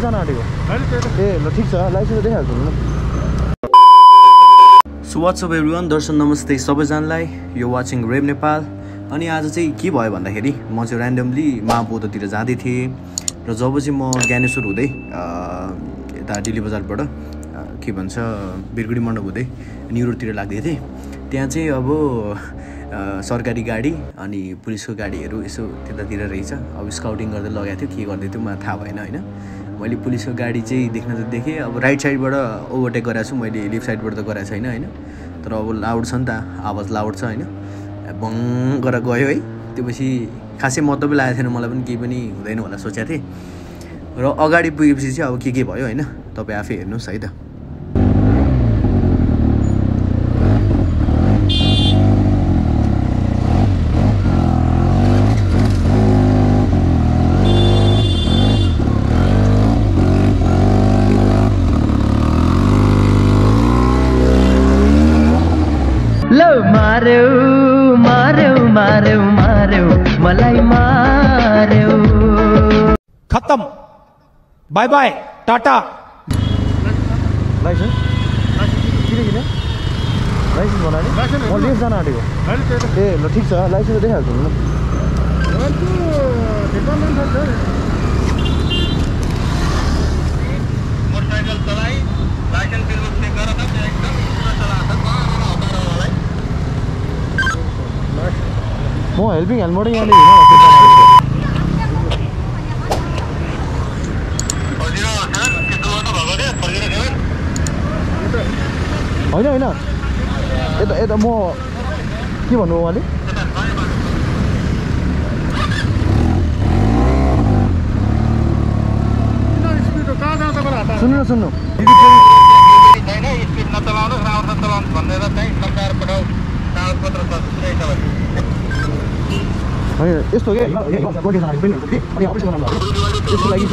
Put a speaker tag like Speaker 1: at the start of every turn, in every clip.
Speaker 1: जान आँटेको ए ल ठिक छ लाइसेन्स देखाइहाल्छु नि
Speaker 2: so what's up everyone Darshan नमस्ते सबैजनालाई यो वाचिङ रेभ नेपाल अनि आज चाहिँ के भयो भन्दाखेरि म चाहिँ ऱ्यान्डमली महाबोधतिर जाँदै थिएँ र जब चाहिँ म ज्ञानेश्वर हुँदै यता दिल्ली बजारबाट के भन्छ बिरगुडी मण्डप हुँदै न्यु रोडतिर लाग्दै थिएँ त्यहाँ चाहिँ अब सरकारी गाडी अनि पुलिसको गाडीहरू यसो त्यतातिर रहेछ अब स्काउटिङ गर्दै लगाएको थियो के गर्दै थियो मलाई थाहा भएन होइन मैले पुलिसको गाडी चाहिँ देख्न त देखेँ अब राइट साइडबाट ओभरटेक गराएको छु मैले लेफ्ट साइडबाट त गराएको छैन होइन तर अब लाउड छ नि त आवाज लाउड छ होइन बङ गरेर गयो है त्योपछि खासै मतलबै लागेको थिएन मलाई पनि केही पनि हुँदैन होला सोचेको थिएँ र अगाडि पुगेपछि चाहिँ अब के भयो होइन तपाईँ आफै हेर्नुहोस् है त
Speaker 3: मार्यो मलाई मार्यो
Speaker 4: खत्म बाय बाय टाटा
Speaker 1: लाइसेन्स किन लाइसेन्स बनायो म लेफ्ट जान आँटेको ए ल ठिक छ लाइसेन्स देखाइहाल्छु नि
Speaker 5: मोटरसाइकल चलाइ लाइसेन्स बिल्कुल चेक गर त एकदम पुरा चलाछ
Speaker 1: म हेल्पिङ हेल्मबाट यहाँले होइन होइन यता यता म के भन्नु उहाँले सुन्नु न सुन्नु
Speaker 5: स्पिड नचलाउनु राम्रोसँग चलाउनु भनेर चाहिँ सरकार पठाउ कागजपत्र
Speaker 1: होइन यस्तो के यसको लागि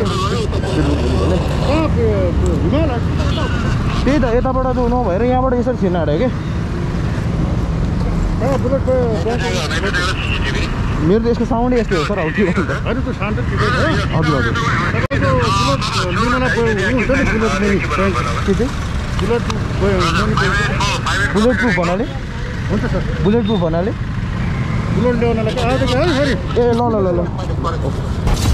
Speaker 1: त्यही त यताबाट जो नभएर यहाँबाट यसरी छिर्न आँट्यो क्या मेरो त यसको साउन्डै यस्तै हो सर अब के भन्नु हजुर हजुर बुलेट प्रुफ भन्नाले हुन्छ सर बुलेट प्रुफ भन्नाले बुलेट ल्याउनलाई ए ल ल ल ल